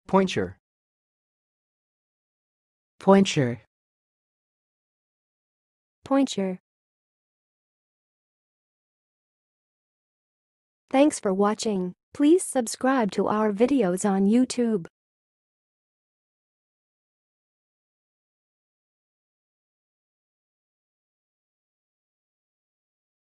pointure, pointure, pointure. Thanks for watching. Please subscribe to our videos on YouTube.